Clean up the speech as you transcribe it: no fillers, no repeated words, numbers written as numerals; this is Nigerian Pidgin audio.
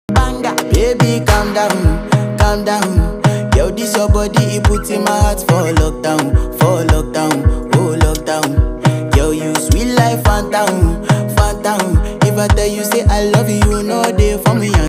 Banga, baby, calm down. Yo, this your body, it put in my heart for lockdown, oh lockdown. Yo, you sweet life, phantom. If I tell you say I love you, no day for